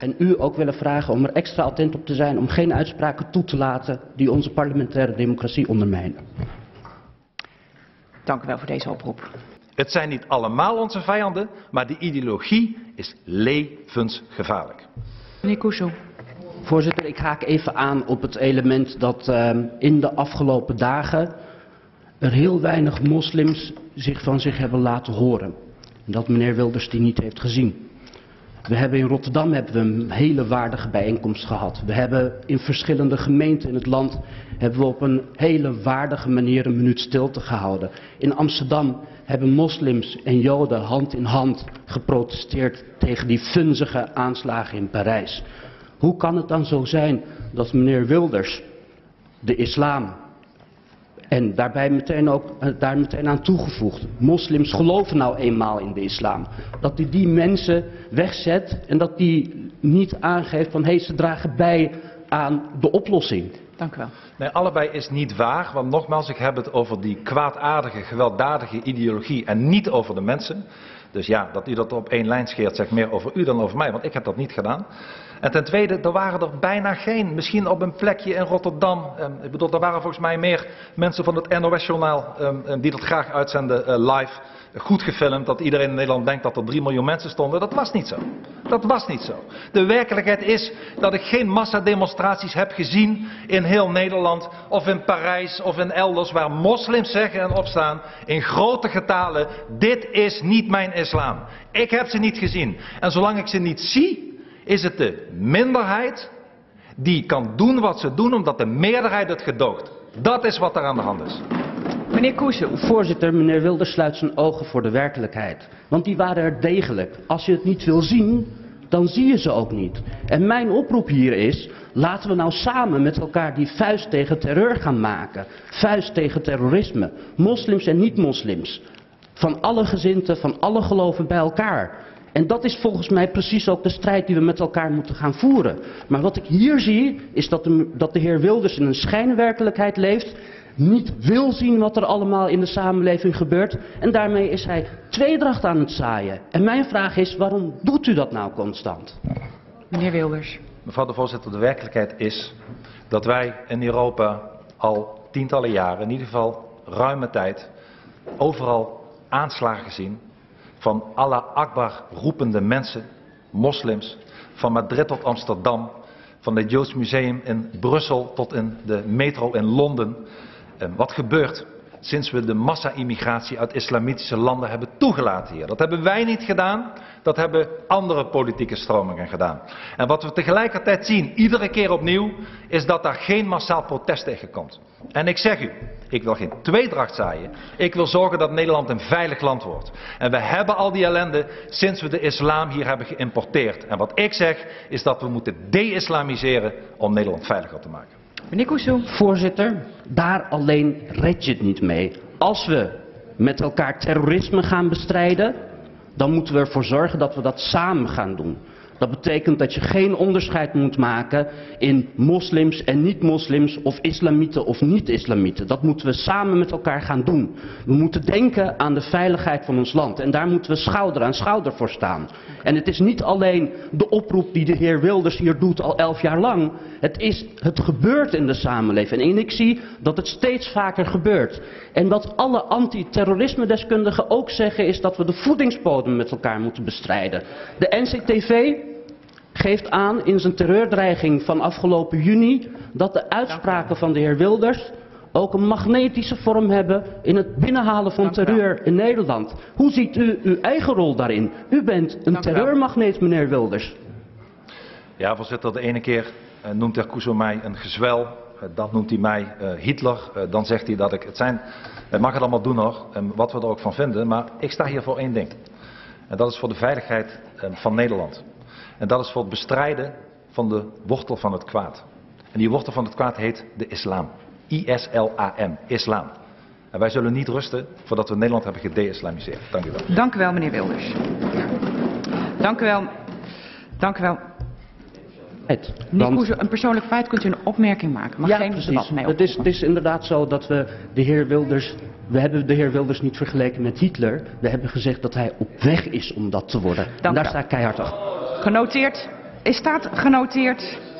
en u ook willen vragen om er extra attent op te zijn om geen uitspraken toe te laten die onze parlementaire democratie ondermijnen. Dank u wel voor deze oproep. Het zijn niet allemaal onze vijanden, maar die ideologie is levensgevaarlijk. Meneer Couso. Voorzitter, ik haak even aan op het element dat in de afgelopen dagen er heel weinig moslims van zich hebben laten horen. En dat meneer Wilders die niet heeft gezien. We hebben in Rotterdam een hele waardige bijeenkomst gehad. We hebben in verschillende gemeenten in het land op een hele waardige manier een minuut stilte gehouden. In Amsterdam hebben moslims en joden hand in hand geprotesteerd tegen die vunzige aanslagen in Parijs. Hoe kan het dan zo zijn dat meneer Wilders de islam, en daarbij meteen aan toegevoegd, moslims geloven nou eenmaal in de islam, dat hij die mensen wegzet en dat hij niet aangeeft van hé, ze dragen bij aan de oplossing? Dank u wel. Nee, allebei is niet waar, want nogmaals, ik heb het over die kwaadaardige, gewelddadige ideologie en niet over de mensen. Dus ja, dat u dat op één lijn scheert, zegt meer over u dan over mij, want ik heb dat niet gedaan. En ten tweede, er waren er bijna geen, misschien op een plekje in Rotterdam. Ik bedoel, er waren volgens mij meer mensen van het NOS-journaal die dat graag uitzenden live. Goed gefilmd, dat iedereen in Nederland denkt dat er 3 miljoen mensen stonden. Dat was niet zo. Dat was niet zo. De werkelijkheid is dat ik geen massademonstraties heb gezien in heel Nederland of in Parijs of in elders waar moslims zeggen en opstaan in grote getalen: dit is niet mijn islam. Ik heb ze niet gezien. En zolang ik ze niet zie, is het de minderheid die kan doen wat ze doen omdat de meerderheid het gedoogt. Dat is wat er aan de hand is. Meneer Couso. Voorzitter, meneer Wilders sluit zijn ogen voor de werkelijkheid. Want die waren er degelijk. Als je het niet wil zien, dan zie je ze ook niet. En mijn oproep hier is, laten we nou samen met elkaar die vuist tegen terreur gaan maken. Vuist tegen terrorisme. Moslims en niet-moslims. Van alle gezinten, van alle geloven bij elkaar. En dat is volgens mij precies ook de strijd die we met elkaar moeten gaan voeren. Maar wat ik hier zie, is dat de heer Wilders in een schijnwerkelijkheid leeft, niet wil zien wat er allemaal in de samenleving gebeurt. En daarmee is hij tweedracht aan het zaaien. En mijn vraag is, waarom doet u dat nou constant? Meneer Wilders. Mevrouw de voorzitter, de werkelijkheid is dat wij in Europa al tientallen jaren, in ieder geval ruime tijd, overal aanslagen zien van Allah Akbar roepende mensen, moslims, van Madrid tot Amsterdam, van het Joods Museum in Brussel tot in de metro in Londen. Wat gebeurt sinds we de massa-immigratie uit islamitische landen hebben toegelaten hier? Dat hebben wij niet gedaan, dat hebben andere politieke stromingen gedaan. En wat we tegelijkertijd zien, iedere keer opnieuw, is dat daar geen massaal protest tegen komt. En ik zeg u, ik wil geen tweedracht zaaien. Ik wil zorgen dat Nederland een veilig land wordt. En we hebben al die ellende sinds we de islam hier hebben geïmporteerd. En wat ik zeg, is dat we moeten de-islamiseren om Nederland veiliger te maken. Meneer Couso. Voorzitter, daar alleen red je het niet mee. Als we met elkaar terrorisme gaan bestrijden, dan moeten we ervoor zorgen dat we dat samen gaan doen. Dat betekent dat je geen onderscheid moet maken in moslims en niet-moslims of islamieten of niet-islamieten. Dat moeten we samen met elkaar gaan doen. We moeten denken aan de veiligheid van ons land en daar moeten we schouder aan schouder voor staan. En het is niet alleen de oproep die de heer Wilders hier doet al 11 jaar lang. Het gebeurt in de samenleving en ik zie dat het steeds vaker gebeurt. En wat alle antiterrorisme-deskundigen ook zeggen is dat we de voedingsbodem met elkaar moeten bestrijden. De NCTV geeft aan in zijn terreurdreiging van afgelopen juni dat de uitspraken van de heer Wilders ook een magnetische vorm hebben in het binnenhalen van terreur in Nederland. Hoe ziet u uw eigen rol daarin? U bent een terreurmagneet, meneer Wilders. Ja, voorzitter, de ene keer noemt de heer Couso mij een gezwel, dan noemt hij mij Hitler, dan zegt hij dat ik het zijn. Hij mag het allemaal doen hoor, wat we er ook van vinden, maar ik sta hier voor één ding. En dat is voor de veiligheid van Nederland. En dat is voor het bestrijden van de wortel van het kwaad. En die wortel van het kwaad heet de islam. I-S-L-A-M, islam. En wij zullen niet rusten voordat we Nederland hebben gede-islamiseerd. Dank u wel. Dank u wel, meneer Wilders. Dank u wel. Dank u wel. Meneer Couso, een persoonlijk feit kunt u een opmerking maken. Mag geen debat mee opvoeren. Het is inderdaad zo dat we hebben de heer Wilders niet vergeleken met Hitler. We hebben gezegd dat hij op weg is om dat te worden. En daar sta ik keihard achter. Genoteerd. Staat genoteerd.